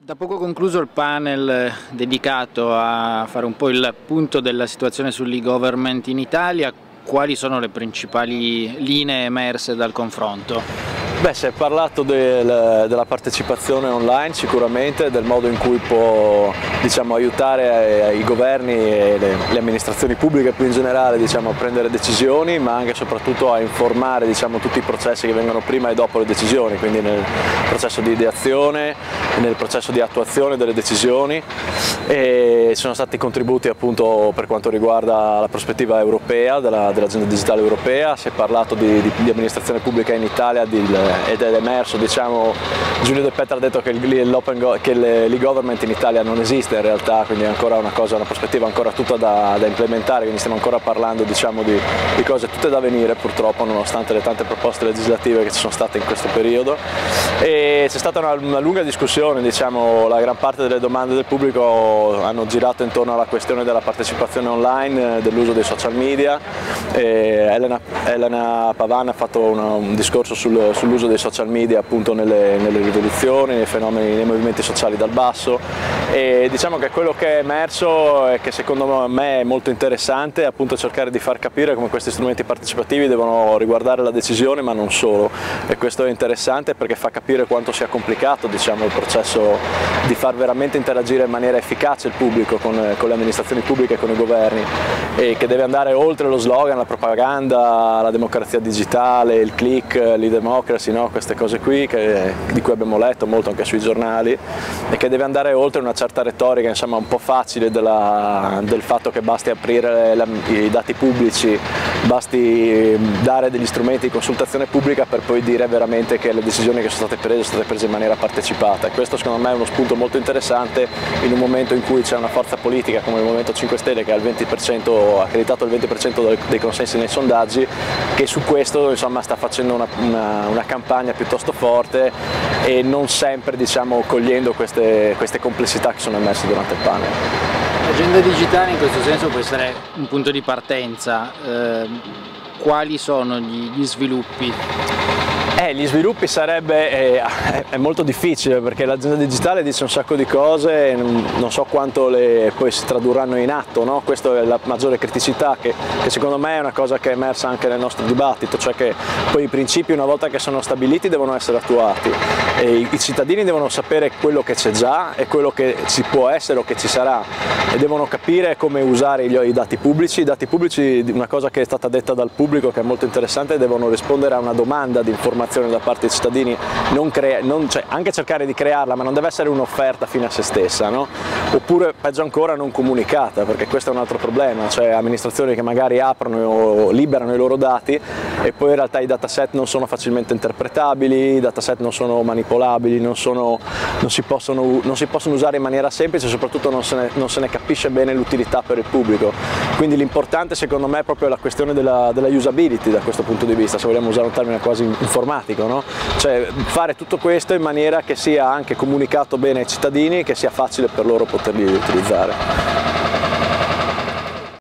Da poco concluso il panel dedicato a fare un po' il punto della situazione sull'e-government in Italia, quali sono le principali linee emerse dal confronto? Beh, si è parlato della partecipazione online sicuramente, del modo in cui può aiutare i governi e le amministrazioni pubbliche più in generale a prendere decisioni, ma anche e soprattutto a informare tutti i processi che vengono prima e dopo le decisioni, quindi nel processo di ideazione, nel processo di attuazione delle decisioni. E ci sono stati contributi appunto per quanto riguarda la prospettiva europea dell'agenda digitale europea. Si è parlato di amministrazione pubblica in Italia ed è emerso, Giulio De Petra ha detto che l'e-government in Italia non esiste in realtà, quindi è ancora una prospettiva ancora tutta da implementare, quindi stiamo ancora parlando di cose tutte da venire purtroppo, nonostante le tante proposte legislative che ci sono state in questo periodo. E c'è stata una lunga discussione, la gran parte delle domande del pubblico hanno girato intorno alla questione della partecipazione online, dell'uso dei social media. Elena Pavan ha fatto un discorso sull'uso dei social media appunto nelle rivoluzioni, nei fenomeni, nei movimenti sociali dal basso, e che quello che è emerso e che secondo me è molto interessante è appunto cercare di far capire come questi strumenti partecipativi devono riguardare la decisione ma non solo, e questo è interessante perché fa capire quanto sia complicato il processo di far veramente interagire in maniera efficace il pubblico con le amministrazioni pubbliche e con i governi, e che deve andare oltre lo slogan, la propaganda, la democrazia digitale, il click, l'e-democracy, no? Queste cose qui di cui abbiamo letto molto anche sui giornali, e che deve andare oltre una certa retorica un po' facile del fatto che basti aprire i dati pubblici, basti dare degli strumenti di consultazione pubblica per poi dire veramente che le decisioni che sono state prese in maniera partecipata. E questo secondo me è uno spunto molto interessante in un momento in cui c'è una forza politica come il Movimento 5 Stelle che ha ha accreditato il 20% dei consensi nei sondaggi, che su questo sta facendo una campagna piuttosto forte e non sempre cogliendo queste complessità che sono emerse durante il panel. L'agenda digitale in questo senso può essere un punto di partenza. Quali sono gli sviluppi? Gli sviluppi è molto difficile perché l'agenda digitale dice un sacco di cose e non so quanto poi si tradurranno in atto, no? Questa è la maggiore criticità che secondo me è una cosa che è emersa anche nel nostro dibattito, cioè che poi i principi una volta che sono stabiliti devono essere attuati e i cittadini devono sapere quello che c'è già e quello che ci può essere o che ci sarà, e devono capire come usare i dati pubblici. I dati pubblici, una cosa che è stata detta dal pubblico che è molto interessante, devono rispondere a una domanda di informazione da parte dei cittadini, anche cercare di crearla, ma non deve essere un'offerta fine a se stessa, no? Oppure peggio ancora non comunicata, perché questo è un altro problema, cioè amministrazioni che magari aprono o liberano i loro dati e poi in realtà i dataset non sono facilmente interpretabili, i dataset non sono manipolabili, non si possono usare in maniera semplice e soprattutto non se ne capisce bene l'utilità per il pubblico. Quindi l'importante secondo me è proprio la questione della usability da questo punto di vista, se vogliamo usare un termine quasi informatico, no? Cioè fare tutto questo in maniera che sia anche comunicato bene ai cittadini e che sia facile per loro poterli utilizzare.